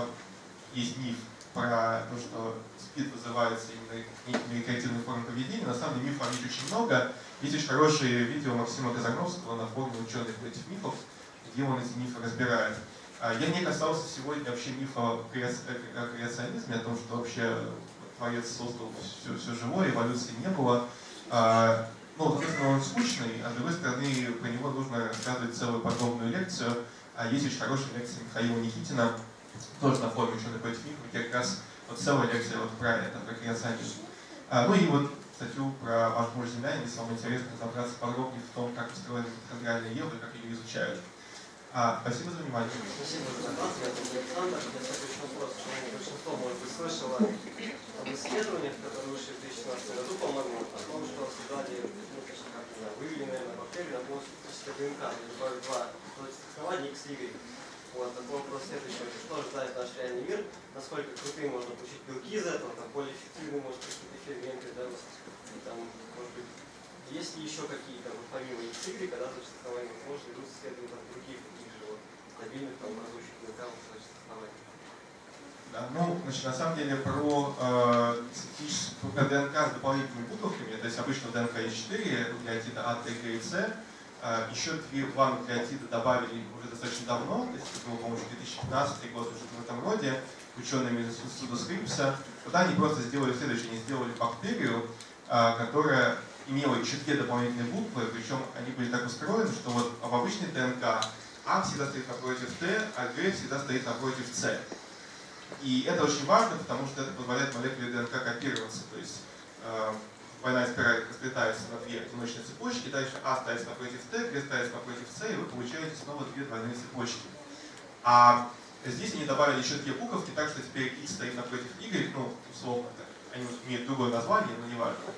есть миф про то, что СПИД вызывается именно некими креативными формами поведения. На самом деле мифов очень много. Есть очень хорошее видео Максима Казагновского на форуме ученых этих мифов, где он эти мифы разбирает. Я не касался сегодня вообще мифа о креационизме, о том, что вообще Творец создал все живое, эволюции не было. Ну, соответственно, он скучный, а с другой стороны, про него нужно рассказывать целую подробную лекцию. Есть очень хорошая лекция Михаила Никитина, тоже на форуме «Ученые против мифов», где как раз вот целая лекция вот про это, про креационизм. Ну и вот статью про ваш муж землянин, самое интересное разобраться подробнее в том, как устроена митохондриальная ева и как ее изучают. Спасибо за внимание. Спасибо за доклад. Я тут Александр. Я следующий вопрос. Большинство, может быть, слышало об исследованиях, которые вышли в 2017 году, по-моему, о том, что создали, ну, точно как, не знаю, вывели, наверное, бактерию на полностью синтетическое ДНК, добавив два основания X и Y. Вот, такой вопрос следующий. Что ожидает наш реальный мир? Насколько крутым можно получить белки из этого, там, более эффективные, может, какие-то ферменты, да, и там, может быть, есть ли еще какие-то, вот, помимо X, Y, когда существование, может, идут исследования там, других стабильных, там, разлучных ДНК, да, ну, значит, на самом деле про ДНК с дополнительными буковками, то есть обычно ДНК есть 4 нуклеотида А, Т, Г и С, еще два нуклеотида добавили уже достаточно давно, то есть это был, по-моему, 2015 год, уже в этом роде, учеными из института Скрипса. Вот они просто сделали следующее, они сделали бактерию, которая имела еще 2 дополнительные буквы, причем они были так устроены, что вот в обычной ДНК А всегда стоит напротив Т, а Г всегда стоит напротив С. И это очень важно, потому что это позволяет молекуле ДНК копироваться. То есть двойная спираль разлетается на 2 одиночные цепочки, дальше А ставится напротив Т, Г ставится напротив С, и вы получаете снова 2 двойные цепочки. А здесь они добавили еще 2 буковки, так что теперь X стоит напротив Y, ну, условно, они имеют другое название, но не важно.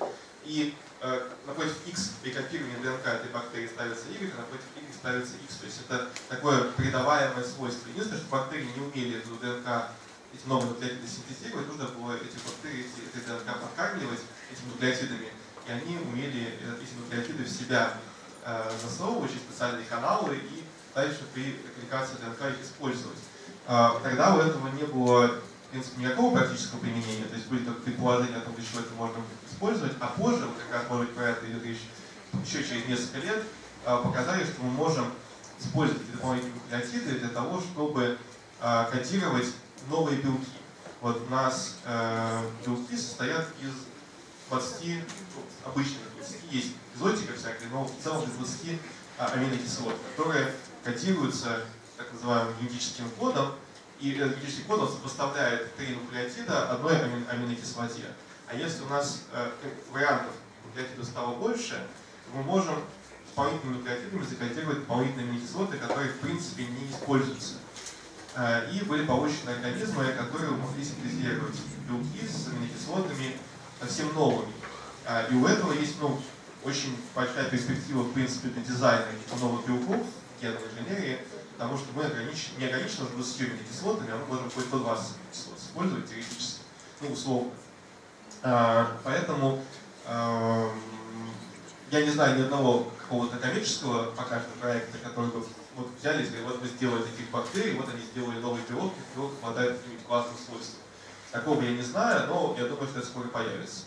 И напротив X при копировании ДНК этой бактерии ставится Y, а напротив Y ставится X. То есть это такое передаваемое свойство. Единственное, что бактерии не умели эту ДНК, эти новые нуклеотиды синтезировать, нужно было эти бактерии, эти ДНК подкармливать этими нуклеотидами, и они умели эти нуклеотиды в себя засовывать через специальные каналы и дальше при репликации ДНК их использовать. Тогда у этого не было, в принципе, никакого практического применения, то есть были только предположения о том, для чего это можно использовать, а позже, вот как раз, может быть, про это идет речь еще через несколько лет, показали, что мы можем использовать эти дополнительные нуклеотиды для того, чтобы кодировать новые белки. Вот у нас белки состоят из 20, обычных 20, есть экзотика всякая, но в целом из 20 аминокислот, которые кодируются так называемым генетическим кодом, и этот генетический код сопоставляет 3 нуклеотида одной аминокислоте. А если у нас вариантов нуклеотидов стало больше, то мы можем дополнительными нуклеотидами закодировать дополнительные аминокислоты, которые в принципе не используются. И были получены организмы, которые могли синтезировать белки с аминокислотами совсем новыми. И у этого есть очень большая перспектива в принципе для дизайна новых белков в генной инженерии, потому что мы не ограничены 20 аминокислотами, а мы можем хоть по 20 аминокислот использовать теоретически, условно. Поэтому я не знаю ни одного какого-то коммерческого пока что проекта, который бы вот взяли и сказали, вот мы сделали таких бактерий, вот они сделали новые белок, и белок обладает какими-то классными свойствами. Такого я не знаю, но я думаю, что это скоро появится.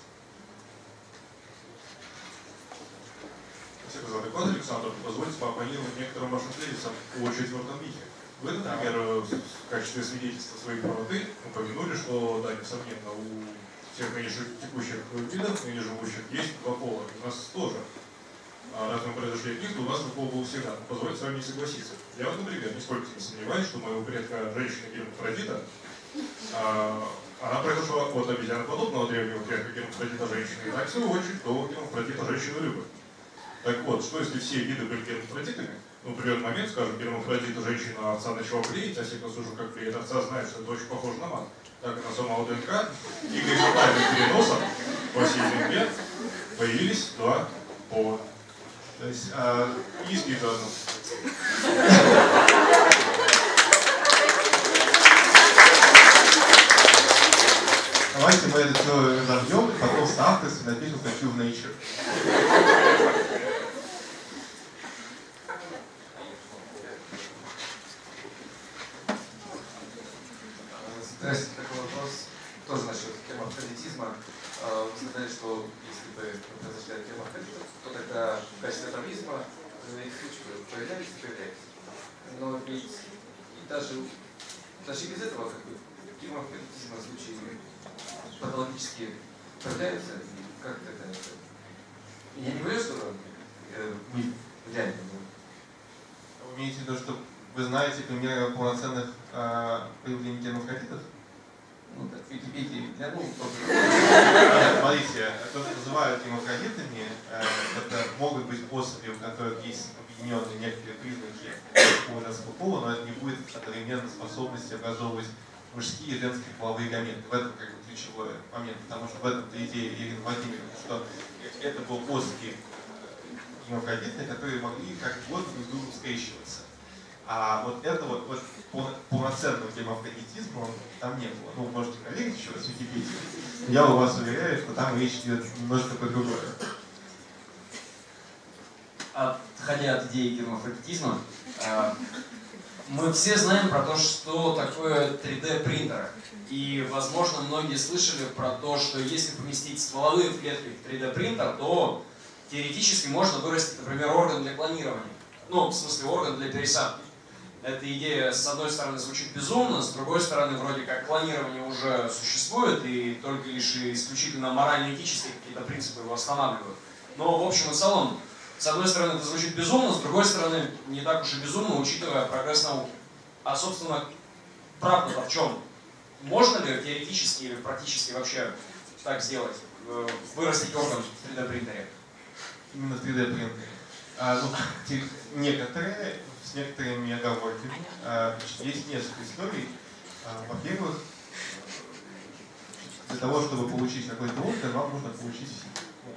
Спасибо за доклад, Александр. Позвольте пооппонировать некоторым вашим тезисам о четвертом мифе. Вы, например, в качестве свидетельства своей правоты упомянули, что, да, несомненно, у всех ныне текущих видов, ныне живущих, есть два пола. У нас тоже. Раз мы произошли от них, то у нас такого было всегда. Позвольте с вами не согласиться. Я вот, например, нисколько не сомневаюсь, что моего предка женщины гермафродита, она произошла от обезьяноподобного древнего предка гермафродита женщины, и так, в свою очередь, до гермафродита женщины-рыбы. Так вот, что если все виды были гермафродитами, в определенный момент, скажем, гермафродита женщина отца начала блеять, а сикнус уже как блеет отца знает, что это очень похоже на мат. Так и на самого ДНК и горизонтальным переносом по всей Земле появились два пола. То есть, Иски это давайте мы это все разожмем, и потом с авторством напишем «Хочу в Nature». Здравствуйте, такой вопрос тоже насчет гермафродитизма. Вы сказали, что если бы мы произошли от гермафродитов, то тогда в качестве атомизма эти случаи появлялись и появлялись. Но ведь и даже без этого гермафродитизм в случае патологически проявляется, и как это? Я не говорю, что мы реально. Вы имеете в виду, что вы знаете примеры полноценных проявлений гермафродитов? Ну, так, в Википедии для Смотрите, то, что называют гермафродитами, это могут быть особи, у которых есть объединенные некоторые признаки женского пола, но это не будет одновременно способности образовывать мужские и женские половые гаметы. В этом как бы ключевой момент, потому что в этом-то идея Ирины Владимировны, что это был особи гермафродитные, которые могли как угодно друг с другом скрещиваться. А вот этого вот полноценного гермафродитизма там не было. Ну, можете проверить еще раз в Википедии. Я у вас уверяю, что там речь идет немножко про другое. Отходя от идеи гермафродитизма, мы все знаем про то, что такое 3D-принтеры. И, возможно, многие слышали про то, что если поместить стволовые клетки в 3D-принтер, то теоретически можно вырастить, например, орган для клонирования. Ну, в смысле, орган для пересадки. Эта идея, с одной стороны, звучит безумно, с другой стороны, вроде как клонирование уже существует, и только лишь исключительно морально-этические какие-то принципы его останавливают. Но, в общем и целом, с одной стороны, это звучит безумно, с другой стороны, не так уж и безумно, учитывая прогресс науки. А, собственно, правда-то в чем? Можно ли теоретически или практически вообще так сделать? Вырастить орган в 3D-принтере? Именно в 3D-принтере. Некоторые, с некоторыми оговорками, есть несколько историй. Во-первых, для того, чтобы получить какой-то орган, вам нужно получить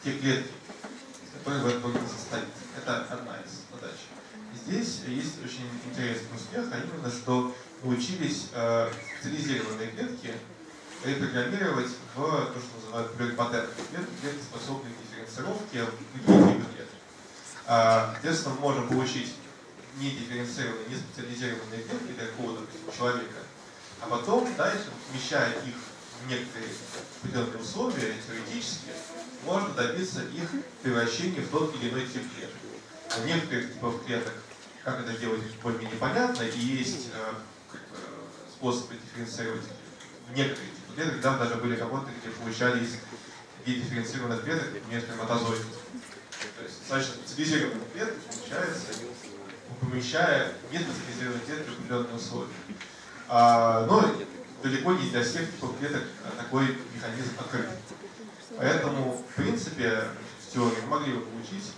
те клетки, которые в этом органе состоят. Это одна из задач. Здесь есть очень интересный успех, а именно, что научились специализированные клетки репрограммировать в то, что называют плюрипатентные клетки, способные к дифференцировке в другие типы клеток. Соответственно, мы можем получить недифференцированные, неспециализированные клетки для какого-то человека, а потом дальше, помещая их в некоторые определенные условия, теоретически, можно добиться их превращения в тот или иной тип клеток. У некоторых типов клеток, как это делать, более-менее понятно, и есть способы дифференцировать в некоторые типы клеток. Там даже были работы, где получали из дифференцированных клеток, например, сперматозоидов. То есть достаточно специализированные клетки получается, помещая неспециализированные клетки в определенные условия. Но далеко не для всех типов клеток такой механизм открыт. Поэтому, в принципе, в теории мы могли бы получить,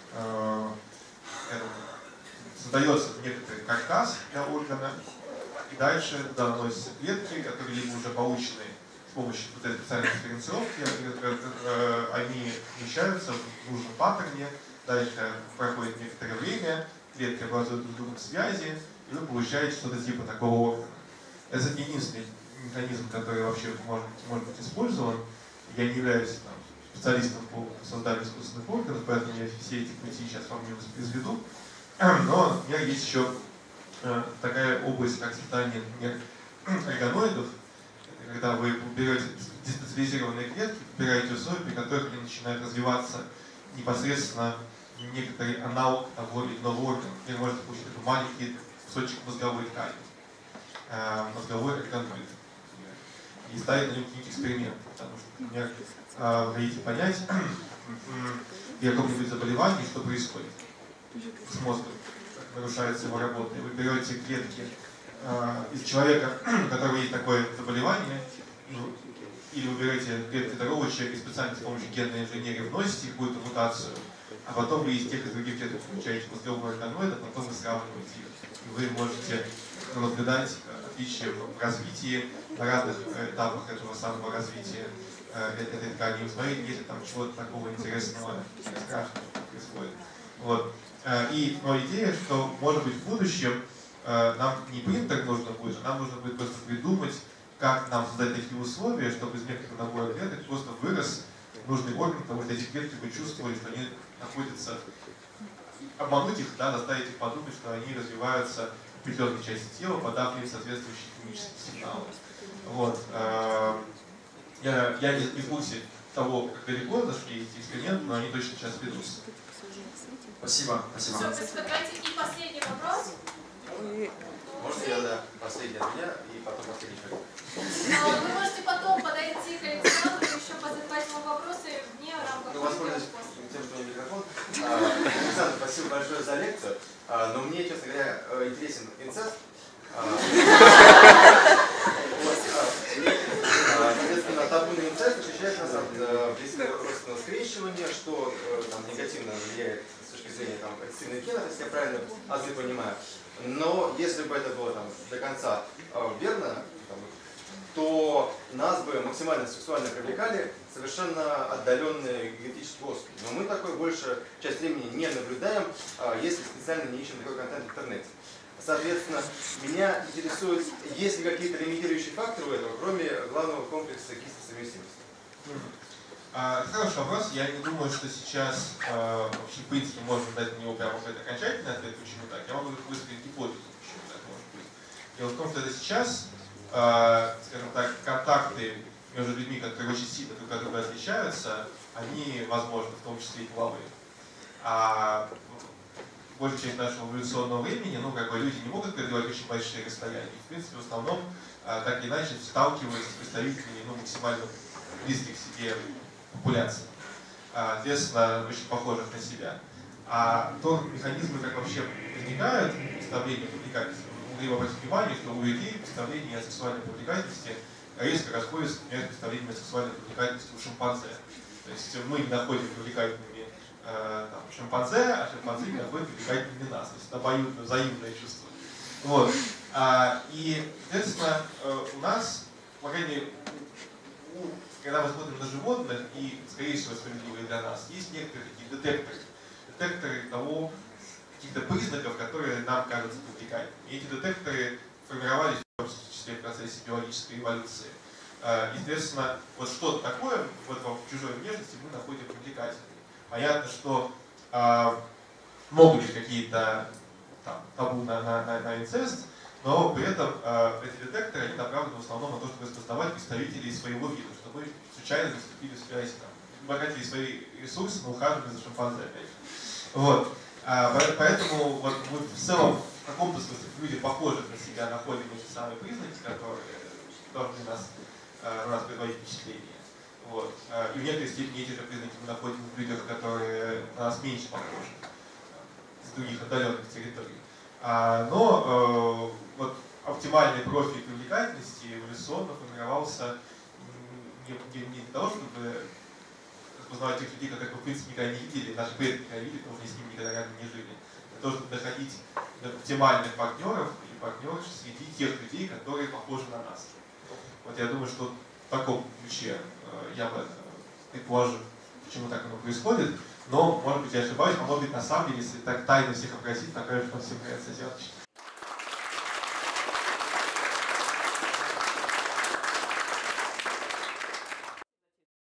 создается некоторый каркас для органа, и дальше туда наносятся клетки, которые либо уже получены с помощью вот этой специальной дифференцировки, они помещаются в нужном паттерне, дальше проходит некоторое время, клетки образуют друг с другом связи, и вы получаете что-то типа такого органа. Это не единственный механизм, который вообще может быть использован. Я не являюсь специалистом по созданию искусственных органов, поэтому я все эти пути сейчас вам не изведу. Но у меня есть еще такая область, как создание, например, органоидов. Это когда вы берете деспециализированные клетки, выбираете условия, при которых они начинают развиваться непосредственно некоторый аналог того или иного органа. Например, можете получить такой маленький кусочек мозговой ткани, мозговой органоид. И ставить на нем какие-нибудь эксперименты. Потому что, например, вы хотите понять, при каком-нибудь заболевании, что происходит с мозгом, как нарушается его работа. И вы берете клетки из человека, у которого есть такое заболевание, или вы берете клетки здорового человека и специально с помощью генной инженерии вносите их в какую-то мутацию, а потом вы из тех и других клеток получаете мозговой органоид, а потом вы сравниваете их. И вы можете наблюдать отличия в развитии на разных этапах этого самого развития этой ткани. Смотрите, если там чего-то такого интересного, страшного происходит. Вот. Но идея, что, может быть, в будущем нам не принтер нужно будет, а нам нужно будет просто придумать, как нам создать такие условия, чтобы из некоторых набора клеток просто вырос нужный орган, потому что эти клетки вы чувствовали, что они находятся, обмануть их, да, заставить их подумать, что они развиваются в определенной части тела, подав им соответствующие химические сигналы. Вот. Я не в курсе того, как далеко зашли эти эксперименты, но они точно сейчас ведутся. Спасибо. Спасибо. Все, спасибо. Давайте и последний вопрос. Можно я, да, последний от меня и потом последний человек? Вы можете потом подойти к Александру и еще позадавать ему вопросы вне рамках. Воспользуюсь тем, что у меня микрофон. Александр, спасибо большое за лекцию. Но мне, честно говоря, интересен инцест. Соответственно, табуный инцест защищает нас от близкого родственного скрещивания, что негативно влияет с точки зрения рецессивных генов, если я правильно азы понимаю. Но если бы это было до конца верно, то нас бы максимально сексуально привлекали совершенно отдаленные генетические особи. Но мы такой большую часть времени не наблюдаем, если специально не ищем такой контент в интернете. Соответственно, меня интересует, есть ли какие-то лимитирующие факторы у этого, кроме главного комплекса гистосовместимости? Хороший вопрос. Я не думаю, что сейчас вообще, в принципе, можно дать на него прямо какой-то окончательный ответ, почему так. Я могу высказать гипотезу, почему так может быть. Дело в том, что это сейчас, скажем так, контакты между людьми, которые очень сильно друг от друга отличаются, они возможны, в том числе и половые. А большая часть нашего эволюционного времени, люди не могут преодолевать очень большие расстояния. В принципе, в основном, так или иначе, сталкиваются с представителями максимально близких к себе популяций. Соответственно, очень похожих на себя. А то механизмы, как вообще возникают представления привлекательности, могли бы обратить внимание, что у людей представление о сексуальной привлекательности резко расходится, например, с представлением о сексуальной привлекательности у шимпанзе. То есть мы не находим привлекательными шимпанзе, а шимпанзе не находят привлекательными нас. То есть это обоюдно взаимное чувство. Вот. И, соответственно, у нас, по крайней мере, когда мы смотрим на животных, и, скорее всего, справедливые для нас, есть некоторые такие детекторы. Детекторы того, каких-то признаков, которые нам кажутся привлекательными. И эти детекторы формировались в том числе в процессе биологической эволюции. Естественно, вот что-то такое вот в чужой внешности мы находим привлекательным. Понятно, что могут быть какие-то табу на инцест, но при этом эти детекторы они направлены в основном на то, чтобы распознавать представителей своего вида, чтобы случайно не вступили в связь, обогатили свои ресурсы на ухаживание за шимпанзе. Вот. Поэтому вот мы в целом в каком-то смысле люди похожих на себя находим эти самые признаки, которые должны на нас производить впечатление. Вот. И в некоторой степени эти же признаки мы находим в людях, которые на нас меньше похожи, с других отдаленных территорий. Но вот оптимальный профиль привлекательности эволюционно формировался не для того, чтобы распознавать тех людей, которых мы в принципе никогда не видели, наши предки никогда не видели, потому что с ними никогда рядом не жили. Для того, чтобы находить оптимальных партнеров и партнерш среди тех людей, которые похожи на нас. Вот я думаю, что в таком ключе я бы предположил, почему так оно происходит. Но, может быть, я ошибаюсь, а может быть, на самом деле, если так тайно всех опросить, окажется, что всем нравится азиаточка.